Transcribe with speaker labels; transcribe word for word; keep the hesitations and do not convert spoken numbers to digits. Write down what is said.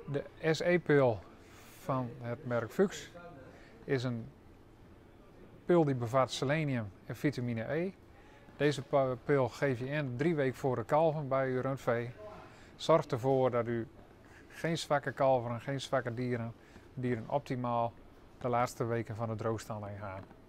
Speaker 1: De S E-pil van het merk Fuchs is een pil die bevat selenium en vitamine E. Deze pil geef je in drie weken voor de kalven bij uw rundvee. Zorgt ervoor dat u geen zwakke kalveren, geen zwakke dieren, dieren optimaal de laatste weken van de droogstand heen gaan.